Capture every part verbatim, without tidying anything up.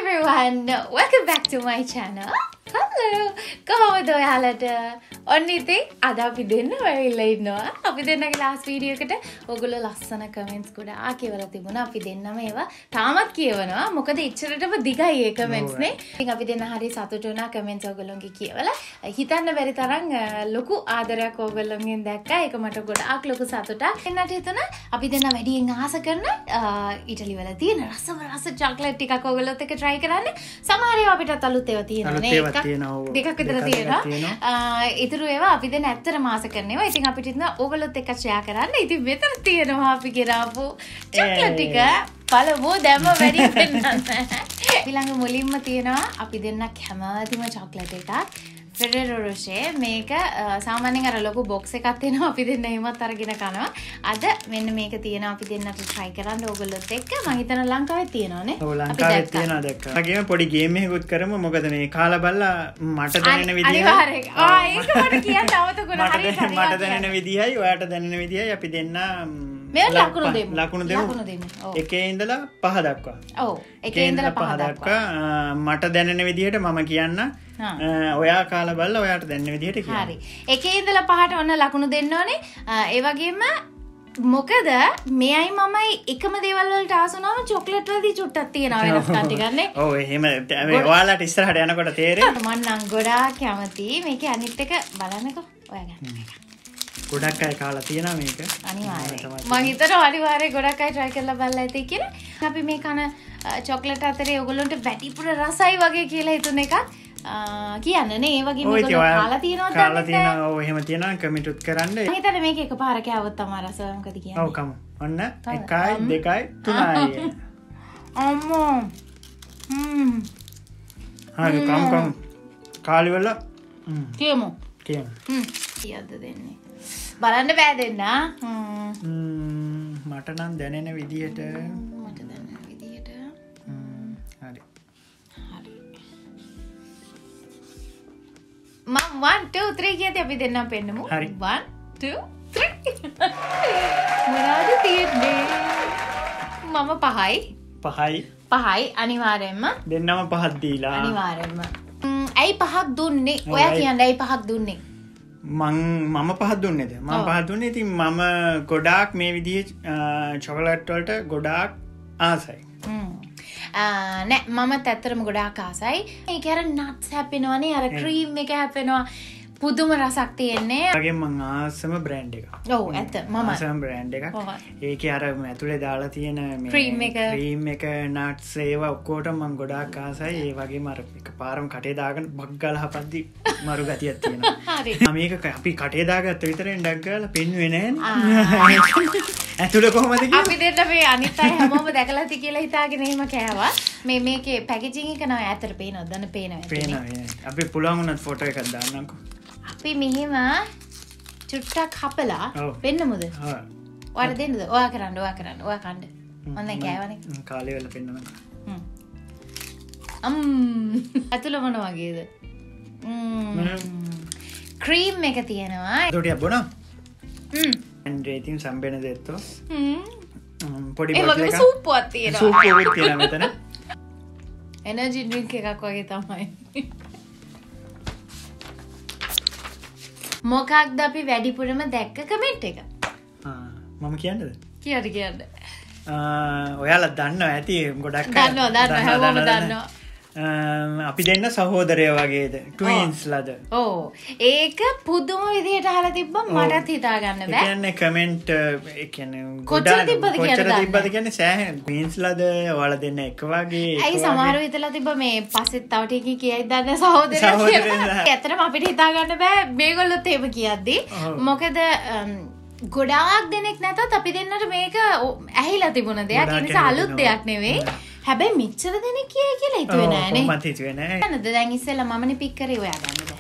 everyone, welcome back to my channel. Hello, කොහොමද ඔයාලට? ඔන්න ඉතින් අද අපි දෙන්න වෙයිලා ඉන්නවා. අපි දෙන්නගේ last video එකට ඔයගොල්ලෝ ලස්සන comments ගොඩාක් කියවලා තිබුණා. අපි දෙන්නම ඒවා තාමත් කියවනවා. මොකද ඉච්චරටම දිගයි ඒ comments නේ. ඉතින් අපි දෙන්න හරි සතුටු වුණා comments ඔයගොල්ලෝගේ කියවලා. හිතන්න බැරි තරම් ලොකු ආදරයක් ඔයගොල්ලෝගෙන් දැක්කා. ඒක මට ගොඩාක් ලොකු සතුටක්. එන්නට හිතුණා අපි දෙන්න වැඩියෙන් ආස කරන ඉටලි වල තියෙන රසම රස chocolate ටිකක් ඔයගොල්ලොත් එක්ක try කරන්න. සමහර ඒවා අපිටත් අලුත් ඒවා තියෙනවා නේ. දෙකක් විතර තියෙනවා. ඉතුරු ඒවා අපි දැන් ඇත්තට මාස කරනවා. ඉතින් අපිට ඉතින් ඕගොල්ලොත් එක්ක ෂෙයා කරන්න. ඉතින් මෙතන තියෙනවා අපි ගෙනාවු චොක්ලට් ටික. බලමු දැම්ම වැඩි වෙන්නන්න. ඊළඟ මුලින්ම තියෙනවා අපි දෙන්න කැමතිම චොක්ලට් එකක්. Ferrero Rocher මේක සාමාන්‍යයෙන් අර ලොකු box එකක් තියෙනවා අපි දෙන්න එහෙමත් අරගෙන කනවා. අද මෙන්න මේක තියෙනවා අපි දෙන්නට try කරන්න ඕගොල්ලොත් එක්ක. මම හිතන ලංකාවේ තියෙනවනේ. ඔව් ලංකාවේ තියෙනවා දැක්කා. වගේම පොඩි ගේම් එකකුත් කරමු. මොකද මේ කාලා බලලා මට දැනෙන විදිය අනිවාර්යයෙන්. ආ ඒක මට කියන්න අවතකුණ හරියට හරියට. මට දැනෙන විදියයි ඔයාට දැනෙන විදියයි අපි දෙන්න මේ ලකුණු දෙමු. ලකුණු දෙමු. ලකුණු දෙමු. ඔව්. එකේ ඉඳලා පහ දක්වා. ඔව්. එකේ ඉඳලා පහ දක්වා. මට දැනෙන විදියට මම කියන්න. ඔයා කාලා බලලා ඔයාට දැනෙන විදියට කියන්න. හරි. එකේ ඉඳලා පහට ඔන්න ලකුණු දෙන්න ඕනේ. ඒ වගේම මොකද මෙයයි මමයි එකම දේවල් වලට ආස වුණාම චොක්ලට් වලදී චුට්ටක් තියෙනවා වෙනස්කම් ටිකක් නේ. ඔව් එහෙම ඔයාලට ඉස්සරහට යනකොට තේරෙයි. මම නම් ගොඩාක් කැමතියි. මේකේ අනිත් එක බලන්නකෝ. ඔයා ගන්න මේක. ගොඩක් අය කාලා තියෙනවා මේක. අනිවාර්යයෙන්. මම හිතනවා අනිවාර්යයෙන් ගොඩක් අය try කරලා බලලා ඇති කියලා. අපි මේ කන චොක්ලට් අතරේ ඔයගොල්ලන්ට වැඩිපුර රසයි වගේ කියලා හිතුන එකක් කියන්න නේ. ඒ වගේම ඔයගොල්ලෝ කාලා තියෙනවද? කාලා තියෙනවා. ඔව් එහෙම තියෙනවා. කමෙන්ට් උත් කරන්න. මම හිතන්නේ මේක එකපාර කෑවොත් තමයි රස මොකද කියන්නේ. ඔව් කමු. ඔන්න එකයි දෙකයි තුනයි. අම්මෝ. හ්ම්. හරි කමු කමු. කාලි වල කියමු. කියමු. හ්ම්. කීයද දෙන්නේ? බලන්න බෑ දෙන්න. හ්ම්. මට නම් දැනෙන විදියට මට දැනෙන විදියට හ්ම් හරි. හරි. මම one two three කියද්දි අපි දෙන්නම් පෙන්නමු. හරි. one two three. මොනවද තියෙන්නේ? මම පහයි. පහයි. පහයි අනිවාර්යෙන්ම. දෙන්නම පහක් දීලා. අනිවාර්යෙන්ම. ඇයි පහක් දුන්නේ? ඔයා කියන්නේ ඇයි පහක් දුන්නේ? මං මම පහක් දුන්නේද? මම පහක් දුන්නේ ඉතින් මම ගොඩාක් මේ විදිහේ චොකලට් වලට ගොඩාක් ආසයි. නෑ මමත් ඇත්තටම ගොඩාක් ආසයි. ඒක අර නට්ස් හැපෙනවනේ අර ක්‍රීම් එක හැපෙනවා. පුදුම රසක් තියෙන්නේ. වගේම මං ආසම බ්‍රෑන්ඩ් එකක්. ඔව් ඇත්ත මම ආසම බ්‍රෑන්ඩ් එකක්. ඒකේ අර ඇතුලේ දාලා තියෙන මේ ක්‍රීම් එක ක්‍රීම් එක නට්ස් ඒවා ඔක්කොටම මං ගොඩාක් ආසයි. ඒ වගේම අර එකපාරම කටේ දාගෙන බක් ගාලා හපද්දි මරු ගතියක් තියෙනවා. හරි. මේක අපි කටේ දාගත්ත විතරෙන් ඩක් ගාලා පෙන්නුවේ නෑනේ. ඇතුලේ කොහමද කියන්නේ? අපි දෙන්න මේ අනිත් අය හැමෝම දැකලා ඇති කියලා හිතාගෙන එහෙම කෑවා. මේ මේකේ පැකේජින් එක නෝ ඇත්තට පේනවද? දන්න පේනවා. පේනවා. අපි පුළුවන් වුණත් ෆොටෝ එකක් දාන්නම්කෝ. අපි මෙහෙම චුට්ටක් හපලා වෙන්නමුද? ඔව්. ඔයාලා දෙන්නද? ඔයා කරන්න, ඔයා කරන්න, ඔයා කන්න. මම දැන් කෑවනේ. කාලේ වල පෙන්නනවා. හ්ම්. අම් අතුල මොන වගේද? ම්ම්. ක්‍රීම් එක තියෙනවා. දොටියක් බොනවා? හ්ම්. රේටින් සම්බෙන දෙත්තෝ. හ්ම්. පොඩි ඒ බොටල් වගේ එකක්. සූප්පුවක් තියෙනවා. සූප්පුවක් තියෙනවා මෙතන. එනර්ජි ඩ්‍රින්ක් එකක් වගේ තමයි. මොකක්ද අපි වැඩිපුරම දැක්ක කමෙන්ට් එක? මම කියන්නද? කියන්න කියන්න. ඔයාලා දන්නවා ඇති ගොඩක් අය. දන්නවා දන්නවා හැමෝම දන්නවා. අපි දෙන්න සහෝදරයෝ වගේද? ට්වින්ස් ලද. ඔව්. ඒක පුදුම විදිහට අහලා තිබ්බම මටත් හිතා ගන්න බෑ. ඒ කියන්නේ කමෙන්ට් ඒ කියන්නේ කොච්චර තිබ්බද කියන්නේ කොච්චර තිබ්බද කියන්නේ සෑහෙන ට්වින්ස් ලද ඔයාලා දෙන්න එක වගේ. ඇයි සමහරව හිතලා තිබ්බ මේ පස්සෙත් තව ටිකකින් කියයි දන්න සහෝදරයෝ කියලා. ඇත්තටම අපිට හිතා ගන්න බෑ මේගොල්ලොත් එහෙම කියද්දි. මොකද ගොඩාක් දෙනෙක් නැතත් අපි දෙන්නට මේක ඇහිලා තිබුණ දෙයක්. ඒ නිසා අලුත් දෙයක් නෙවෙයි. හැබැයි මෙච්චර දෙනෙක් කියයි කියලා හිතුවේ නෑනේ. ඔව් මම හිතුවේ නෑ. නේද? දැන් ඉස්සෙල්ලා මමනේ පික් කරේ ඔයා ගන්න බෑ.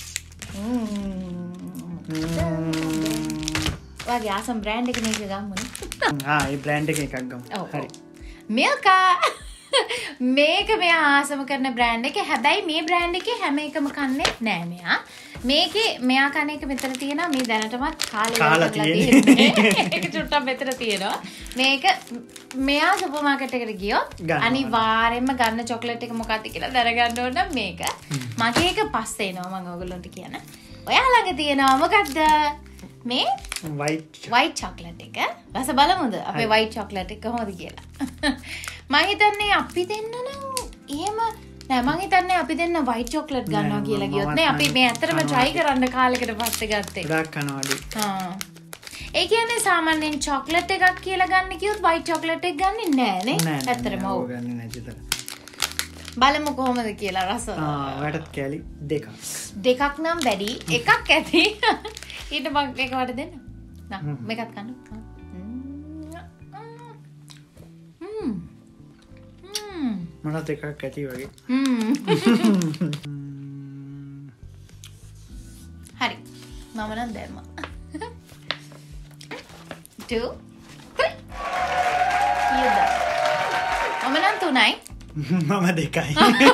ඔයාගේ ආසම් බ්‍රෑන්ඩ් එක මේක ගම්මුනේ. ආ ඒ බ්‍රෑන්ඩ් එක එකක් ගමු. හරි. මිල්කා මේක මෙයා ආසම කරන බ්‍රෑන්ඩ් එක. හැබැයි මේ බ්‍රෑන්ඩ් එකේ හැම එකම කන්නේ නෑ මෙයා. මේකේ මෙයා කන එක මෙතන තියෙනවා. මේ දැනටමත් කාලේ කාලා තියෙන්නේ. ඒක චුට්ටක් මෙතන තියෙනවා. මේක මෙයා සුපර් මාකට් එකට ගියොත් අනිවාර්යයෙන්ම ගන්න චොක්ලට් එක මොකක්ද කියලා දැනගන්න ඕන නම් මේක. මගේ එක පස්සේ එනවා මම ඔයගොල්ලන්ට කියන්න. ඔයා ළඟ තියෙනවා මොකක්ද? මේ white white chocolate එක. රස බලමුද? අපේ white chocolate එක කොහොමද කියලා. මම හිතන්නේ අපි දෙන්න නම් එහෙම නෑ මම හිතන්නේ අපි දෙන්න white chocolate ගන්නවා කියලා ගියොත් නේ අපි මේ ඇත්තටම try කරන්න කාලෙකට පස්සේ ගත්තේ. ගොඩක් කනවාඩි. ආ. ඒ කියන්නේ සාමාන්‍යයෙන් chocolate එකක් කියලා ගන්න කිව්වොත් white chocolate එක ගන්නෙ නෑ නේ. ඇත්තටම ඔව්. ගන්නේ නැතිද? බලමු කොහොමද කියලා රස. ආ ඔයාලට කැලි දෙකක්. දෙකක් නම් වැඩි. එකක් ඇති. ඊට මම එක වට දෙන්න. නා මේකත් ගන්න. හ්ම්. හ්ම්. මනත් එකක් ඇති වගේ. හ්ම්. හරි. මම නම් දැම්මා. two three. කීයද? මම නම් තුනයි. මම දෙකයි.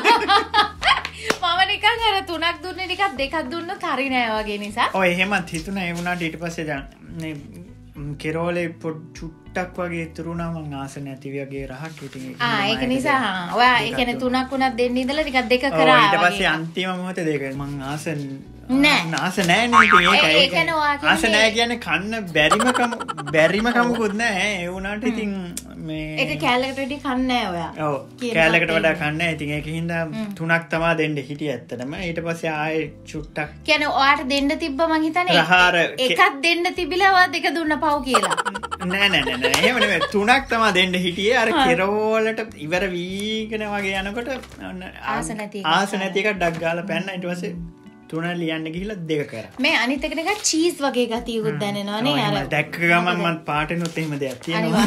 මම නිකන් අර තුනක් දුන්නේ ටිකක් දෙකක් දුන්නොත් හරි නෑ වගේ නිසා. ඔය එහෙමත් හිතුණා ඒ වුණාට ඊට පස්සේ දැන් මේ කෙරෝලේ පොඩ් චුට්ටක් වගේ ඉතුරුණා මං ආස නැති වගේ රහක් ඉතින් ඒක ආ ඒක නිසා ඔයා ඒ කියන්නේ තුනක් උනත් දෙන්න ඉඳලා ටිකක් දෙක කරා ඊට පස්සේ අන්තිම මොහොතේ දෙක මං ආස නෑ ආස නෑ නේ ඉතින් ඒකයි ඒ කියන්නේ ඔයා කියන්නේ ආස නෑ කියන්නේ කන්න බැරිමකම බැරිමකමකුත් නෑ ඒ වුණාට ඉතින් මේ ඒක කැලලකට වැඩි කන්නේ නෑ ඔයා ඔව් කැලලකට වඩා කන්නේ ඉතින් ඒකින්ද තුනක් තමයි දෙන්න හිටියේ ඇත්තටම ඊට පස්සේ ආයේ චුට්ටක් කියන්නේ ඔයාට දෙන්න තිබ්බ මං හිතන්නේ රහාර එකක් දෙන්න තිබිලා ඔයා දෙක දුන්න පව් කියලා නෑ නෑ නෑ එහෙම නෙමෙයි තුනක් තමයි දෙන්න හිටියේ අර කෙරවලට ඉවර වීගෙන වගේ යනකොට ආස නැති ආස නැති එක ඩක් ගාලා පැන්න ඊට පස්සේ තුන ලියන්න ගිහිල්ලා දෙක කරා මේ අනිත් එක නිකන් චීස් වගේ ගතියකුත් දැනෙනවනේ අර දැක්ක ගමන් මම පාටිනුත් එහෙම දෙයක් තියෙනවා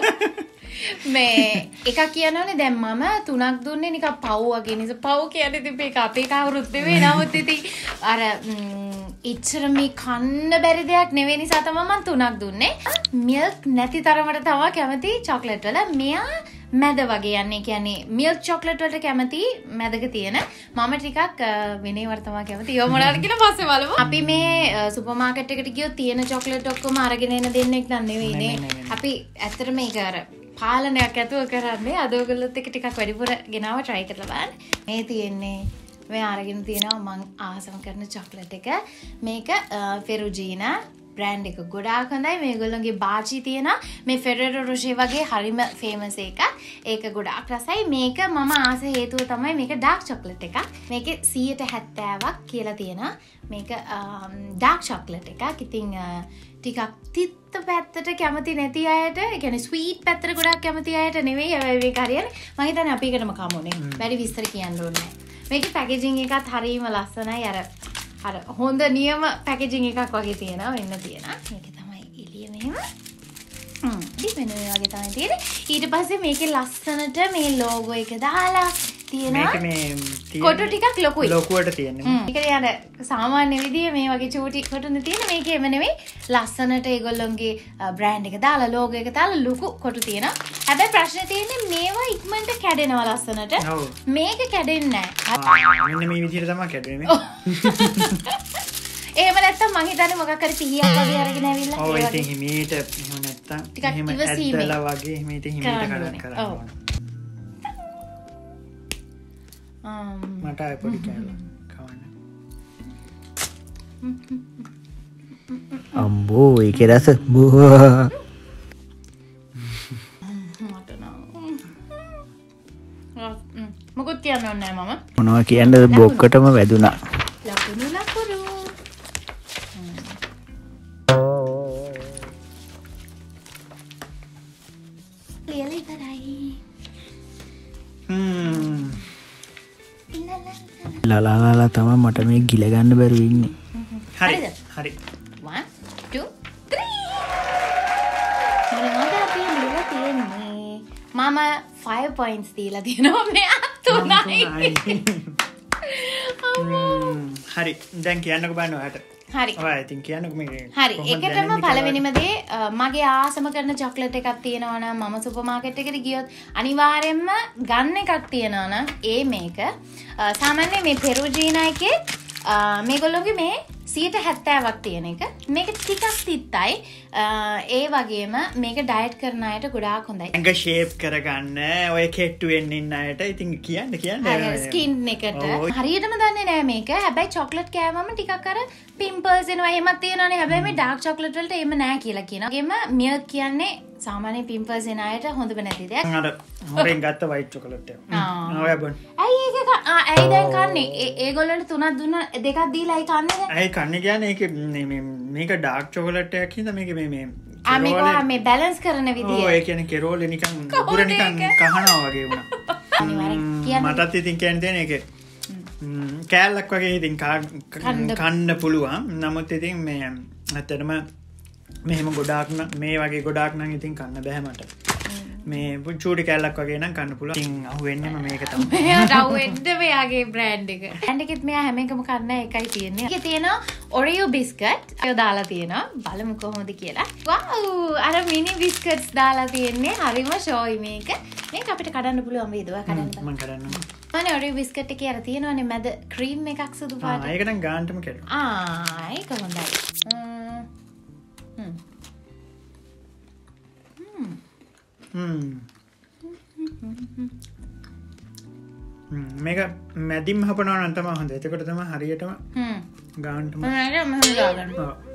මේ එකක් කියනවනේ දැන් මම තුනක් දුන්නේ නිකන් පව් වගේ නිසා පව් කියන්නේ තිබ්බේ ඒක අපේ කවුරුත් නෙවෙයි නමුත් ඉතින් අර ඉච්චර මේ කන්න බැරි දෙයක් නෙවෙයි නිසා තමයි මම තුනක් දුන්නේ මිල්ක් නැති තරමට තමයි කැමති චොක්ලට් වල මෙයා මැද වගේ යන්නේ කියන්නේ මිල්ක් චොක්ලට් වලට කැමති මැදක තියෙන මම ටිකක් විනයවට තමයි කැමති ඒව මොනවාද කියලා පස්සේ බලමු අපි මේ සුපර් මාකට් එකට ගියොත් තියෙන චොක්ලට් ඔක්කොම අරගෙන එන දෙන්නෙක් නම් නෙවෙයිනේ අපි ඇත්තට මේක අර පාලනයක් ඇතුව කරන්නේ අද ඔයගොල්ලොත් එක ටිකක් වැඩිපුර ගෙනාව try කරලා බලන්න මේ තියෙන්නේ මේ අරගෙන තියෙනවා මං ආසම කරන චොක්ලට් එක මේක ෆෙරුජීනා බ්‍රෑන්ඩ් එක ගොඩාක් හොඳයි මේගොල්ලෝගේ බාචි තියෙන මේ ෆෙරෙරෝ රොෂේ වගේ හරිම ෆේමස් එකක් ඒක ගොඩාක් රසයි මේක මම ආස හේතුව තමයි මේක ඩාර්ක් චොක්ලට් එකක් මේකේ සීයට හැත්තෑවක් කියලා තියෙනවා මේක ඩාර්ක් චොක්ලට් එකක් ඉතින් ටිකක් තිත්ත පැත්තට කැමති නැති අයට ඒ කියන්නේ ස්වීට් පැත්තට ගොඩාක් කැමති අයට නෙවෙයි හැබැයි මේක හරියන්නේ මම හිතන්නේ අපි එකටම කමුනේ වැඩි විස්තර කියන්න ඕනේ නැහැ මේකේ පැකේජින් එකත් හරිම ලස්සනයි අර අර හොඳ නියම පැකේජින් එකක් වගේ තියෙනවා වෙන්න තියෙනවා මේක තමයි එළිය මෙහෙම හ්ම් ඉතින් මෙන්න මේ වගේ තමයි තියෙන්නේ ඊට පස්සේ මේකේ ලස්සනට මේ ලෝගෝ එක දාලා තියෙනවා මේක මේ කොටු ටිකක් ලොකුයි ලොකුවට තියෙන්නේ මේක අර සාමාන්‍ය විදිය මේ වගේ චූටි කොටුනේ තියෙන මේකේම නෙවෙයි ලස්සනට ඒගොල්ලෝගේ බ්‍රෑන්ඩ් එක දාලා ලෝගෝ එක දාලා ලොකු කොටු තියෙනවා හැබැයි ප්‍රශ්නේ තියෙන්නේ මේවා ඉක්මනට කැඩෙනවා ලස්සනට මේක කැඩෙන්නේ නැහැ මෙන්න මේ විදිහට තමයි කැඩෙන්නේ එහෙම නැත්තම් මං හිතන්නේ මොකක් හරි පිහියක් වගේ අරගෙන ඇවිල්ලා ඔව් ඉතින් හිමීට එහෙම නැත්තම් එහෙම ඇද්දලා වගේ එහෙම ඉතින් හිමීට කරන්න කරන්න ඕන මට ආයෙ පොඩි කෑල්ලක් කවන්න අම්බෝ ඒකේ රස බෝ මට නම් මොකද කියන්න ඕනේ මම මොනවා කියන්නද බොක්කටම වැදුනා ලකුණු ලකුණු ලියලා ඉවරයි හ්ම් ලලාලාලා තමයි මට මේ ගිල ගන්න බැරුව ඉන්නේ හරි හරි one two three මොනවද අපි ලියලා තියෙන්නේ මම five points දීලා තියෙනවා මෙයා තුනයි හරි දැන් කියන්නකෝ බලන්න ඔයාට හරි. ඔය ඉතින් කියන්නකො මේ. හරි. ඒකටම පළවෙනිම දේ මගේ ආසම කරන චොක්ලට් එකක් තියෙනවා නම් මම සුපර් මාකට් එකට ගියොත් අනිවාර්යයෙන්ම ගන්න එකක් තියෙනවා නම් ඒ මේක. සාමාන්‍යයෙන් මේ පෙරුජීනා එකේ මේගොල්ලෝගේ මේ සියයට හැත්තෑවක් තියෙන එක. මේක ටිකක් තිත්තයි. ඒ වගේම මේක ඩයට් කරන අයට ගොඩාක් හොඳයි. ඇඟ ෂේප් කරගන්න ඔය කෙට්ටු වෙන්න ඉන්න අයට ඉතින් කියන්න කියන්න. ස්කින් එකට හරියටම දන්නේ නෑ මේක. හැබැයි චොක්ලට් කෑවම ටිකක් අර පිම්පල්ස් එනවා එහෙමත් තියෙනවානේ. හැබැයි මේ ඩාර්ක් චොක්ලට් වලට එහෙම නෑ කියලා කියනවා. ඒකෙම මිල්ක් කියන්නේ සාමාන්‍ය පිම්පල්ස් එන අයට හොඳම නැති දෙයක්. අර හොරෙන් ගත්ත වයිට් චොකලට් එක. ඔය බොන්න. ඇයි ඒක ඇයි දැන් කන්නේ? ඒගොල්ලන්ට තුනක් දුන්න දෙකක් දීලා අයි කන්නේ දැන්? ඇයි කන්නේ කියන්නේ ඒක මේ මේක ඩාර්ක් චොකලට් එකක් හින්දා මේක මේ මේ ආ මේක මේ බැලන්ස් කරන විදිය. ඔව් ඒ කියන්නේ කෙරෝල් නිකන් උගුර නිකන් කහනවා වගේ වුණා. අනිවාර්යෙන් කියන්න. මටත් ඉතින් කියන්න තියෙන එක කෑල්ලක් වගේ ඉතින් කන්න පුළුවන්. නමුත් ඉතින් මේ ඇත්තටම මෙහෙම ගොඩාක් මේ වගේ ගොඩාක් නම් ඉතින් කන්න බෑ මට. මේ චූටි කෑල්ලක් වගේ නම් කන්න පුළුවන්. ඉතින් අහුවෙන්නේම මේක තමයි. මෙයාට අහුවෙන්න මෙයාගේ බ්‍රෑන්ඩ් එක. බ්‍රෑන්ඩ් එකෙත් මෙයා හැම එකම කන්න එකයි තියෙන්නේ. ඒකේ තියෙනවා Oreo බිස්කට්. ඒක දාලා තියෙනවා. බලමු කොහොමද කියලා. වව්! අර මිනි බිස්කට්ස් දාලා තියෙන්නේ. හරිම ෂෝයි මේක. මේක අපිට කඩන්න පුළුවන් වේද? ඔයා කඩන්න. මම කඩන්නම්. මම Oreo බිස්කට් එකේ අර තියෙනවනේ මැද ක්‍රීම් එකක් සුදු පාට. ආ ඒක නම් ගානටම කැඩුවා. ආ ඒක හොඳයි. හ්ම්. මේක මැදින් හපනවා නම් තමයි හොඳ. එතකොට තමයි හරියටම හ්ම් ගානටම මම මෙහෙම දාගන්න.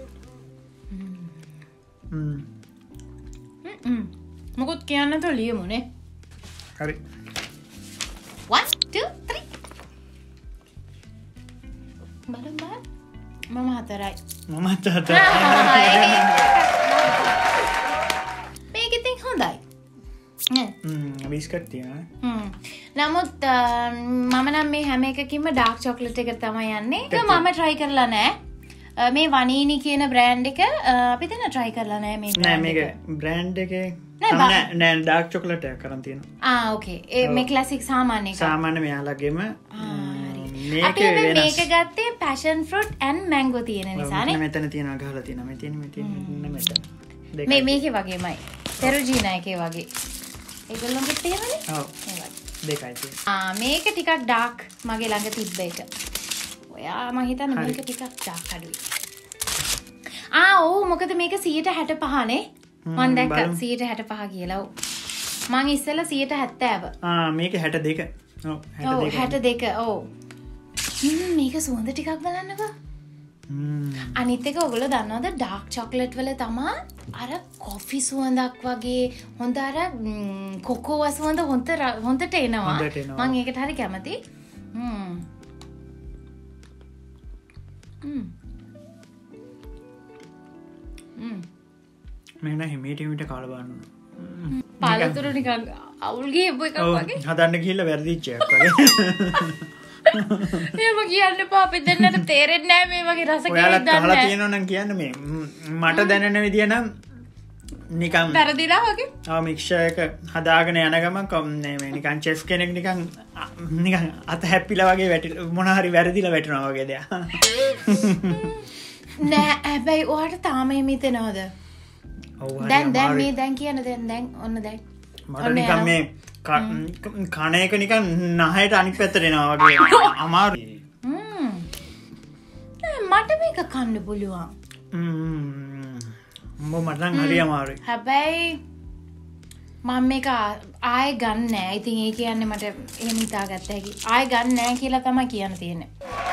හ්ම් හ්ම් මොකද කියන්න තෝ ලියමුනේ. හරි. one two three බලන්න බලන්න. මම හතරයි. මම හතරයි. මේක ඉතින් හොඳයි. බිස්කට් තියෙනවා. නමුත් මම නම් මේ හැම එකකින්ම ඩාර්ක් චොක්ලට් එක තමයි යන්නේ. ඒක මම try කරලා නැහැ. මේ වනීනි කියන බ්‍රෑන්ඩ් එක අපි දැන් try කරලා නැහැ මේ නෑ මේක බ්‍රෑන්ඩ් එකේ නෑ නෑ ඩාර්ක් චොක්ලට් එකක් කරන් තියෙනවා. ආ ඕකේ. ඒ මේ ක්ලාසික් සාමාන්‍ය එක. සාමාන්‍ය මෙයාලගෙම මේක මේක ගත්තේ passion fruit and mango තියෙන නිසානේ. මෙතන තියෙනවා ගහලා තියෙනවා. මේ තියෙන මේ තියෙන මෙතන. මේ මේකේ වගේමයි. පෙරුජීනා එකේ වගේ. ඒගොල්ලෝගේ තියෙනනේ. ඔව්. දෙකයි තියෙන්නේ. ආ මේක ටිකක් ඩාර්ක් මගේ ළඟ තිබ්බ එක. ඔයා මම හිතන්නේ මේක ටිකක් ඩාර්ක් අඩුයි. ආ ඔව් මොකද මේක සියයට හැටපහ නේ. මම දැක්කා සියයට හැටපහ කියලා. ඔව්. මං ඉස්සෙල්ලා සියයට හැත්තෑව. ආ මේක හැට දෙක. ඔව් හැට දෙක. ඔව් හැට දෙක. ඔව්. හ්ම් මේක සුවඳ ටිකක් බලන්නකෝ. අනිත් එක ඔයගොල්ලෝ දන්නවද ඩාර්ක් චොක්ලට් වල තමා අර කොෆි සුවඳක් වගේ හොඳ අර කොකෝව සුවඳ හොඳ හොඳට එනවා. මම ඒකට හරි කැමතියි. හ්ම්. හ්ම්. හ්ම්. මම නම් හිමීට හිමීට කාලා බලන්න. පාලතුරු නිකන් අවුල් ගිහපු එකක් වගේ. හදන්න ගිහිල්ලා වැරදිච්ච එකක් වගේ. එහෙම කියන්න එපා. අපි දෙන්නට තේරෙන්නේ නැහැ මේ වගේ රස කෙනෙක් ඔයාලා දන්නේ. කහලා තියෙනවා නම් කියන්න මේ මට දැනෙන විදිය නම් නිකන් වැරදිලා වගේ. ආ මික්සර් එක හදාගෙන යන ගමන් මේ නිකන් චෙෆ් කෙනෙක් නිකන් නිකන් අත හැප්පිලා වගේ වැටිලා මොන හරි වැරදිලා වැටෙනවා වගේ දෙයක්. නෑ හැබැයි ඔයාලට තාම එහෙම හිතෙනවද? ඔව් දැන් දැන් මේ දැන් කියන දැන් දැන් ඔන්න දැන්. මට නිකන් මේ කන එක නිකන් නහයට අනිත් පැත්තට එනවා වගේ අමාරුයි. හ්ම්. මට මේක කන්න පුළුවන්. හ්ම්. මම මට නම් හරි අමාරුයි. හැබැයි මම මේක ආයෙ ගන්න නෑ. ඉතින් ඒ කියන්නේ මට එහෙම හිතාගත්ත හැකි. ආයෙ ගන්න නෑ කියලා තමයි කියන්න තියෙන්නේ.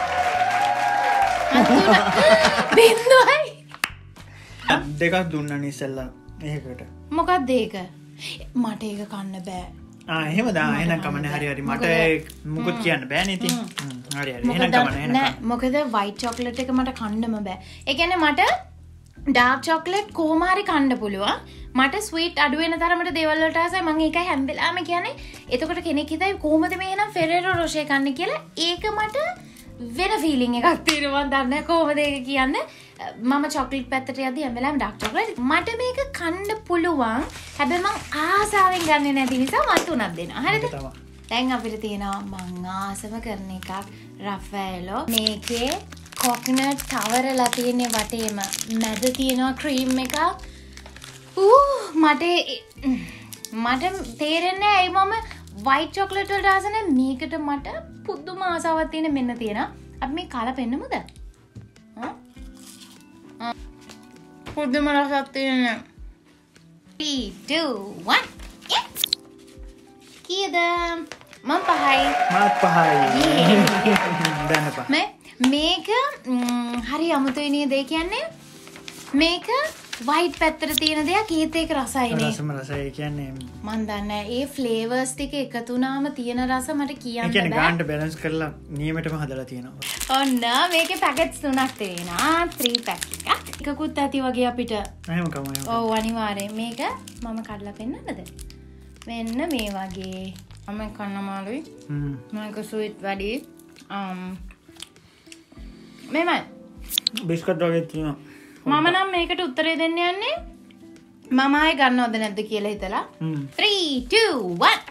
බින්දුවයි. දෙකක් දුන්නා ඉස්සෙල්ලා ඒකට. මොකක්ද ඒක? මට ඒක කන්න බෑ. ආ එහෙම දා එහෙනම් කමන්නේ හරි හරි මට මුකුත් කියන්න බෑනේ ඉතින්. හරි හරි එහෙනම් කමන්නේ එහෙනම්. නෑ මොකද වයිට් චොක්ලට් එක මට කන්නම බෑ. ඒ කියන්නේ මට ඩාර්ක් චොක්ලට් කොහොම හරි කන්න පුළුවන්. මට ස්වීට් අඩු වෙන තරමට දේවල් වලට ආසයි. මම ඒකයි හැම වෙලාවෙම කියන්නේ. එතකොට කෙනෙක් හිතයි කොහොමද මේ එහෙනම් ෆෙරෙරෝ රොෂේ කන්නේ කියලා. ඒක මට වෙන ෆීලිං එකක් තියෙනවා. මම දන්නේ කොහොමද ඒක කියන්නේ. මම චොක්ලට් පැත්තට යද්දි හැම වෙලාවෙම ඩාර්ක් චොක්ලට් මට මේක කන්න පුළුවන්. හැබැයි මං ආසාවෙන් ගන්නෙ නැති නිසා මම තුනක් දෙනවා. හරිද? දැන් අපිට තියෙනවා මං ආසම කරන එකක් රෆැලෝ. මේකේ කොකනට් තවරලා තියෙන්නේ වටේම. මැද තියෙනවා ක්‍රීම් එකක්. ඌ මට මට තේරෙන්නේ ඇයි මම වයිට් චොක්ලට් වලට ආස නැහැ. මේකට මට පුදුම ආසාවක් තියෙන මෙන්න තියෙනවා. අපි මේ කාලා පෙන්නමුද? හා? පුදුම රසක් තියෙන. three two one කීයද? මම පහයි. මාත් පහයි. දැන් පහ. මේ මේක හරි අමුතුයි නේද? ඒ කියන්නේ මේක වයිට් පැත්තට තියෙන දෙයක් ඒත් ඒක රසයිනේ. රසම රසයි කියන්නේ මන් දන්නේ ඒ ෆ්ලේවර්ස් ටික එකතු වුණාම තියෙන රස මට කියන්න බෑ. ඒ කියන්නේ ගානට බැලන්ස් කරලා නියමෙටම හදලා තියෙනවා. ඔන්න මේකේ පැකට්ස් තුනක් තියෙනවා. three pack එකක්. එකකුත් ඇති වගේ අපිට. එහෙම කම එහෙම. ඔව් අනිවාර්යෙන්. මේක මම කඩලා පෙන්නන්නද? මෙන්න මේ වගේ. මම කන්න මාළුයි. හ්ම්. මේක ස්වීට් වැඩි. um මෙමය. බිස්කට් වගේ තියෙනවා. මම නම් මේකට උත්තරේ දෙන්න යන්නේ මම ආයෙ ගන්නවද නැද්ද කියලා හිතලා. three two one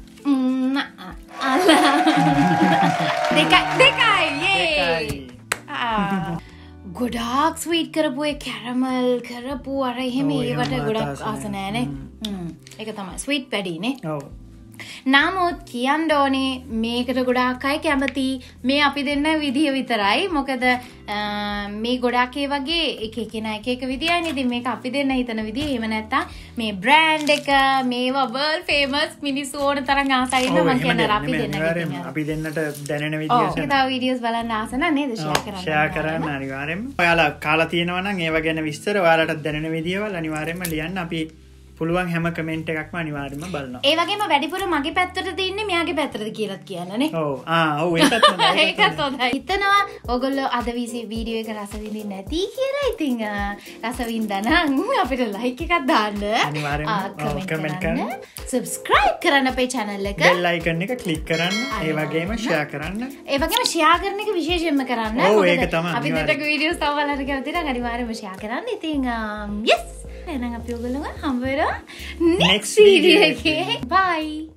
දෙකයි දෙකයි යේ ගොඩාක් ස්වීට් කරපු ඒ කැරමල් කරපු අර එහෙම ඒවට ගොඩක් ආස නෑනේ. ඒක තමයි ස්වීට් වැඩිනේ. ඔව්. නමුත් කියන්න ඕනේ මේකට ගොඩාක් අය කැමති මේ අපි දෙන්න විදිය විතරයි. මොකද මේ ගොඩාක් ඒ වගේ එක එකනා එක එක විදියයිනේ. ඉතින් මේක අපි දෙන්න හිතන විදිය එහෙම නැත්තම් මේ බ්‍රෑන්ඩ් එක මේවා වර්ල්ඩ් ෆේමස් මිනිස්සු ඕන තරම් ආසයි ඉන්න මම කියනවා අපි දෙන්න. අපි දෙන්නට දැනෙන විදිය. ඔව් ඒක තව වීඩියෝස් බලන්න ආස නම් නේද ෂෙයා කරන්න. ෂෙයා කරන්න අනිවාර්යෙන්ම. ඔයාලා කාලා තියෙනවා නම් ඒව ගැන විස්තර ඔයාලට දැනෙන විදියවල අනිවාර්යෙන්ම ලියන්න. අපි පුළුවන් හැම කමෙන්ට් එකක්ම අනිවාර්යෙන්ම බලනවා. ඒ වගේම වැඩිපුර මගේ පැත්තට තින්නේ මෙයාගේ පැත්තට කියලාත් කියන්නනේ. ඔව්. ආ ඔව් ඒකත් හොඳයි. ඒකත් හොඳයි. හිතනවා ඔයගොල්ලෝ අද වීසි වීඩියෝ එක රස විඳින්නේ නැති කියලා. ඉතින් රස විඳනනම් අපිට ලයික් එකක් දාන්න. අනිවාර්යෙන්ම කමෙන්ට් කරන්න. subscribe කරන්න අපේ channel එක. bell icon එක click කරන්න. ඒ වගේම share කරන්න. ඒ වගේම share කරන එක විශේෂයෙන්ම කරන්න. ඔව් ඒක තමයි. අපි දෙන්නගේ වීඩියෝස් තව බලන්න කැමති නම් අනිවාර්යෙන්ම share කරන්න. ඉතින් yes එහෙනම් අපි ඔයගොල්ලෝ හම්බ වෙනවා next video එකේ. Bye.